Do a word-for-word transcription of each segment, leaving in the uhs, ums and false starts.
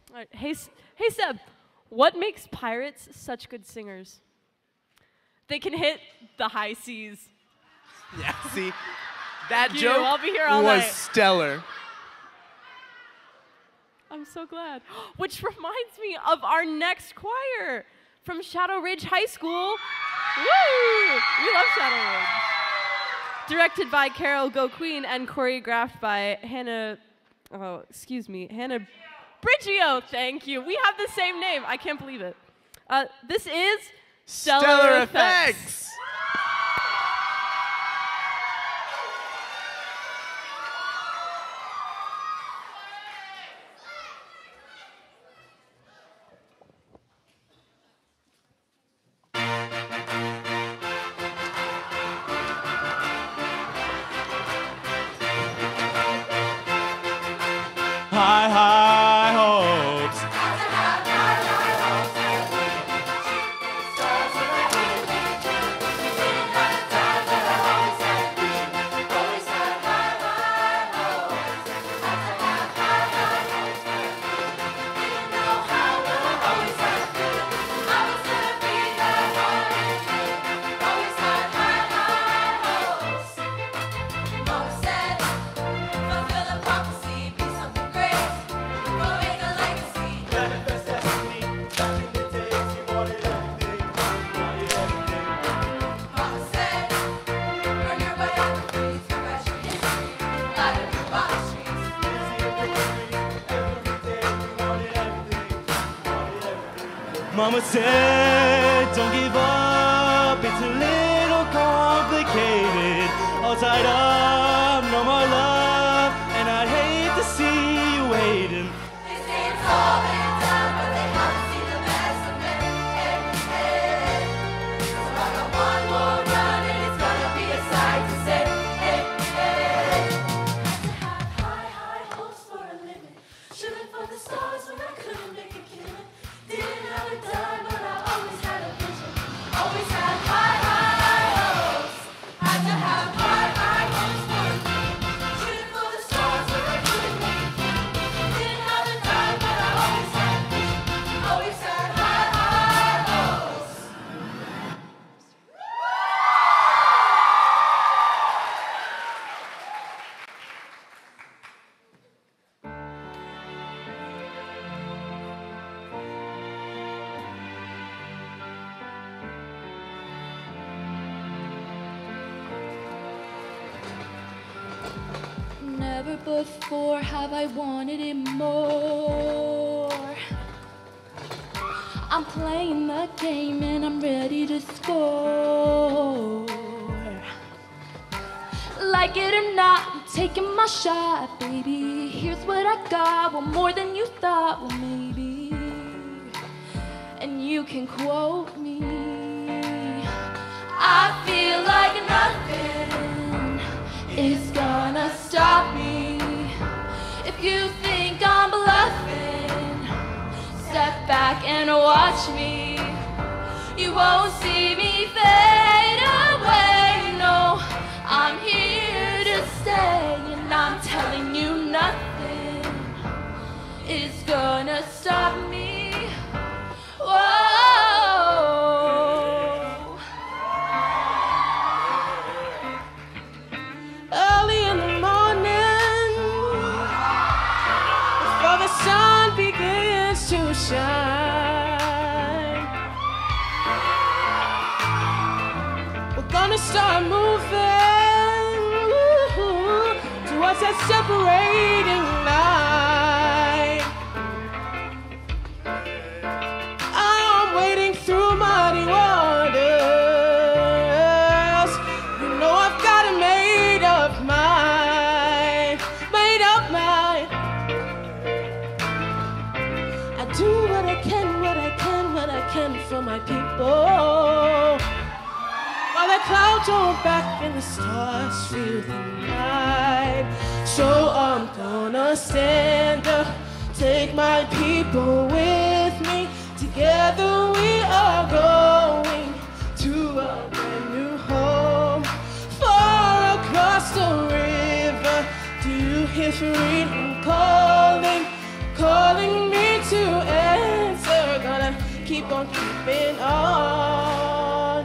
All right. Hey, S- hey, Seb. What makes pirates such good singers? They can hit the high seas. Yeah, see, that Thank you. joke I'll be here all was night. stellar. I'm so glad. Which reminds me of our next choir from Shadow Ridge High School. Woo! We love Shadow Ridge. Directed by Carol Go Queen and choreographed by Hannah, oh, excuse me, Hannah Brigio. Thank you. We have the same name. I can't believe it. Uh, this is Stellar, Stellar Effects. Effects. High, high hopes. Mama said, don't give up, it's a little complicated. All tied up, no more love, and I'd hate to see you waiting. They say it's all been done, but they haven't seen the best of me. Hey, hey. So I got one more run, and it's gonna be a sight to say. Hey, hey. Had to have high, high hopes for a living. Shooting for the stars when I couldn't make a killing. Didn't have a dime, but I always had a vision. Always had high, high hopes. Had to have high, high hopes for a living. Shooting for the stars when I couldn't make a killing. Didn't have a dime, but I always had a vision. Always had high, high hopes. Never before have I wanted it more. I'm playing the game and I'm ready to score. Like it or not, I'm taking my shot, baby. Here's what I got, well, more than you thought, well, maybe. And you can quote me. I feel like nothing is gonna stop me. If you think I'm bluffing, step back and watch me. You won't see me fade away, no. I'm here to stay, and I'm telling you nothing is gonna stop me. Whoa. Early in the morning, before the sun begins to shine, we're gonna start moving ooh, towards that separating line. I'm wading through muddy waters. You know I've got a made up mind, made up mind. I do what I can, what I can, what I can for my people. While the clouds roll back and the stars fill the night. So I'm gonna stand up, take my people with me. Together we are going to a brand new home. Far across the river, do you hear freedom calling, calling me to answer. Gonna keep on keeping on.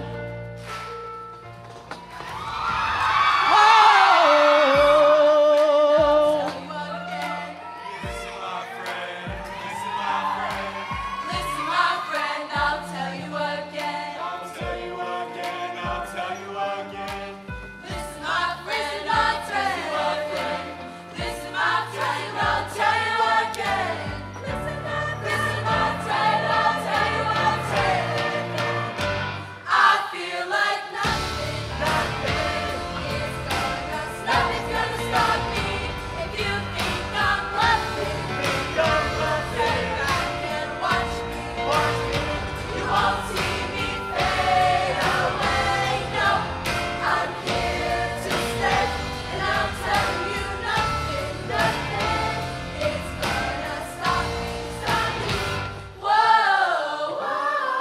Whoa. Listen, my friend, listen, my friend. Listen, my friend, I'll tell you again. I'll tell you again, I'll tell you again. Listen, my friend, I'll tell you again. Listen, my friend, I'll tell you again. Listen, my listen, my friend, I'll tell you again. I feel like nothing, nothing is gonna stop. Nothing's gonna stop me. If you think I'm bluffing, think I'm bluffing. Sit back and watch me, watch me. You won't see me fade away. No, I'm here to stay, and I'll tell you nothing, nothing is gonna stop me, stop me. Whoa, whoa,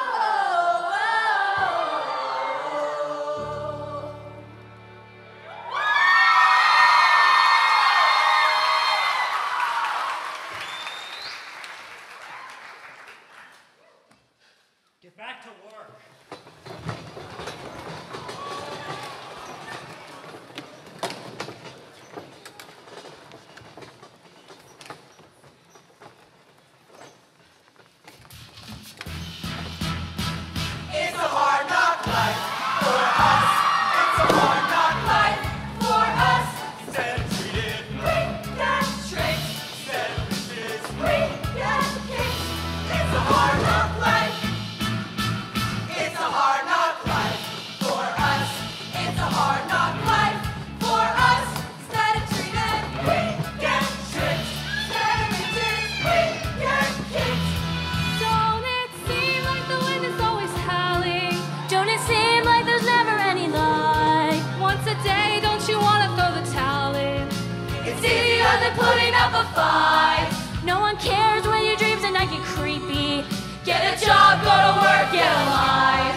whoa. Get back to work. It's a hard knock life for us. It's a hard knock life for us. Instead of treated, We get tricks, instead of riches, we get kicks. It's a hard knock life. It's a hard knock life for us. It's a hard knock life for us. Instead of treated, we get tricks. Instead of riches, we get kicks. Don't it seem like the wind is always howling? Don't it seem like there's never any light? Once a day, don't you wanna throw the towel in? It's easier than putting up a fight. No one cares when your dreams at night get creepy. Get a job, go to work, get a life.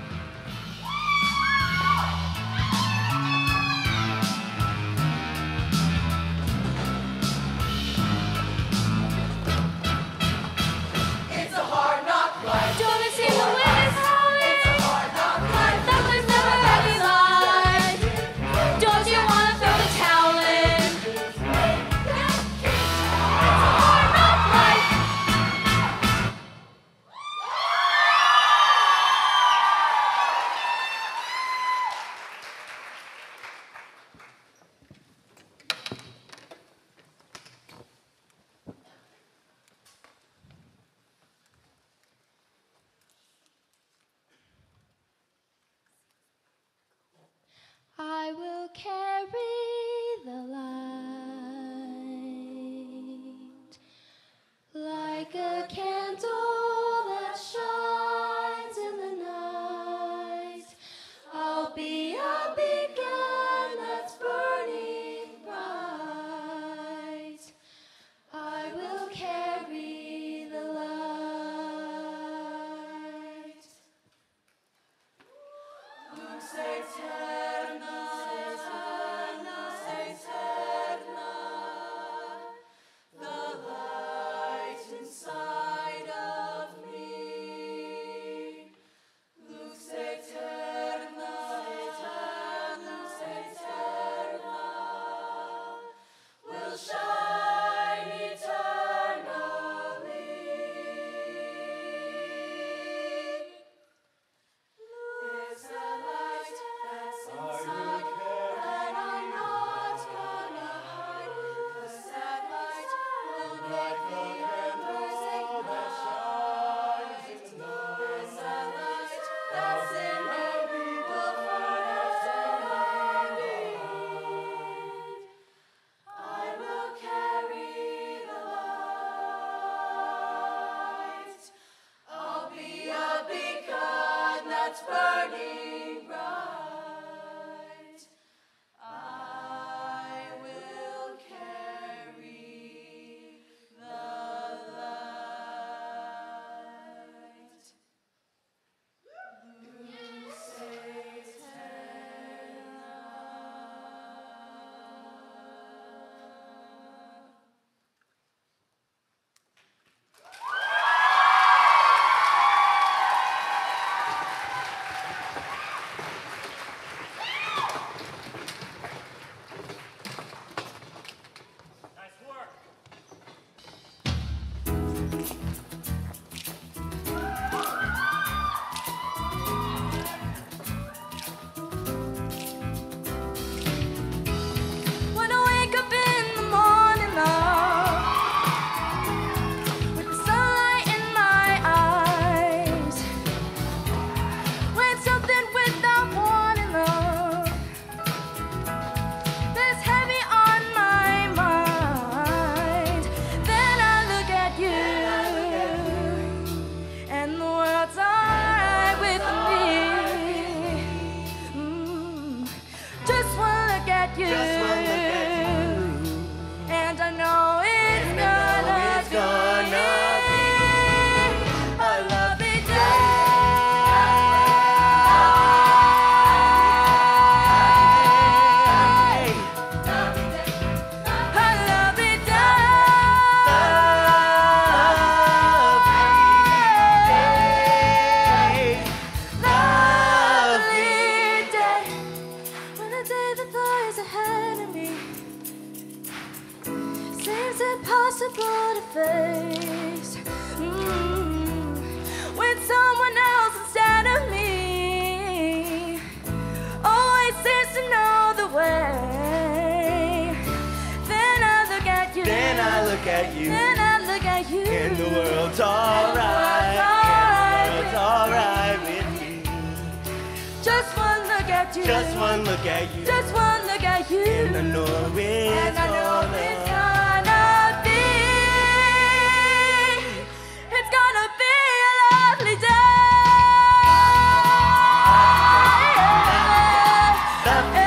It's a hard knock life. Don't it seem the wind is howling? It's a hard knock life. That there's never any light. Don't you wanna throw the towel in? It's a hard knock life. I will carry the light like a candle that shines in the night. I'll be a beacon that's burning bright. I will carry the light. Lux aeterna, aeterna, aeterna. The light inside of me. Lux aeterna, aeterna, aeterna. Will shine eternally. There's a light that's inside that I'm not gonna hide. 'Cause that light will make the embers ignite. There's a light that's in me, will forever remain. I will carry the light. I'll be a beacon that's burning bright. I will carry the light. Lux aeterna. And the world's alright. And the world's alright with me. Just one look at you. Just one look at you. Just one look at you. And I know it's And I know gonna it's gonna be, it's gonna be a lovely day. Lovely.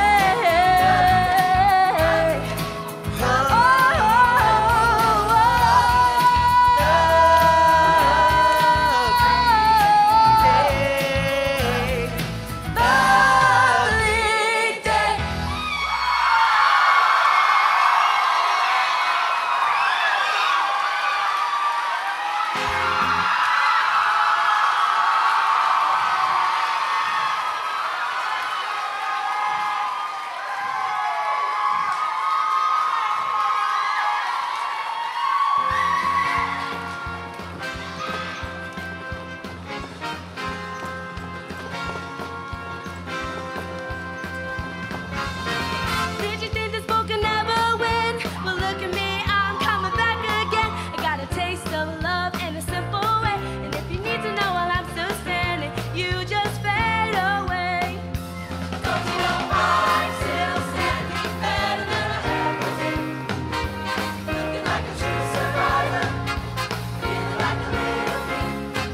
Did you think this boat could never win? Well, look at me, I'm coming back again. I got a taste of love in a simple way. And if you need to know while I'm still standing, you just fade away. Don't you know I'm still standing better than I ever did? Looking like a true survivor, feeling like a little bit.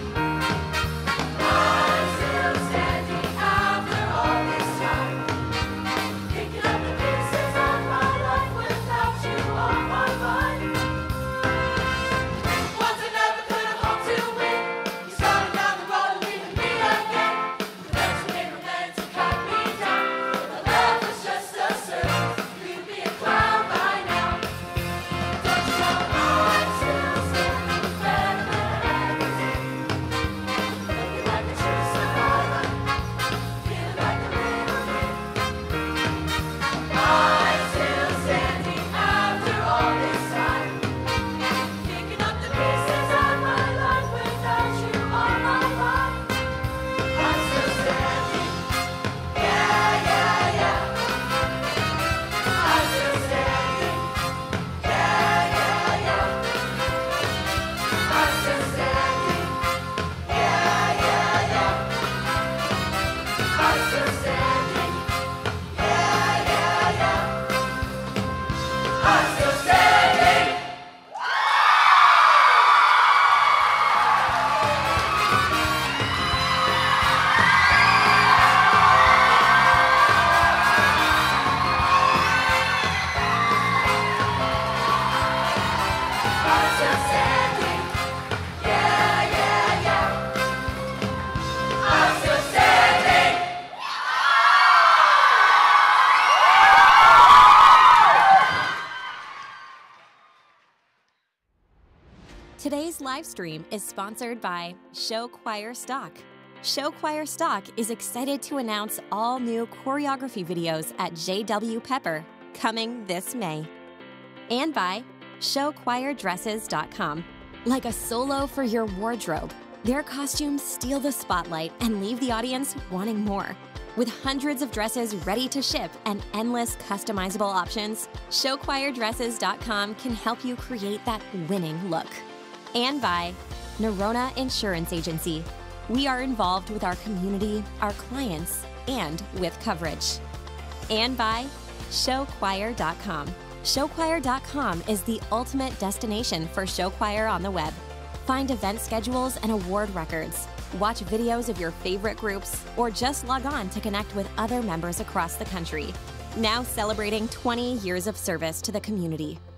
I'm still standing after all this time. Picking up the pieces of my life without you on my mind. Once I never could have hoped to win. You started down the road and leaving me again. The rest you made were meant to cut me down. But the love was just a circus. You'd be a clown by now. Don't you know I'm still standing better than I ever did? Looking like a true survivor, feeling like a little bit. I'm still standing after all this time, picking up the pieces of my life without you on my mind. I'm still standing, yeah, yeah, yeah. I'm still standing, yeah, yeah, yeah. I'm still standing, yeah, yeah, yeah. I'm still standing, yeah, yeah, yeah. I'm still standing. I'm still standing, yeah, yeah, yeah. I'm still standing. Today's live stream is sponsored by Show Choir Stock. Show Choir Stock is excited to announce all new choreography videos at J W Pepper coming this May. And by show choir dresses dot com. Like a solo for your wardrobe, their costumes steal the spotlight and leave the audience wanting more. With hundreds of dresses ready to ship and endless customizable options, show choir dresses dot com can help you create that winning look. And by Nerona Insurance Agency. We are involved with our community, our clients, and with coverage. And by show choir dot com. show choir dot com is the ultimate destination for show choir on the web. Find event schedules and award records, watch videos of your favorite groups, or just log on to connect with other members across the country. Now celebrating twenty years of service to the community.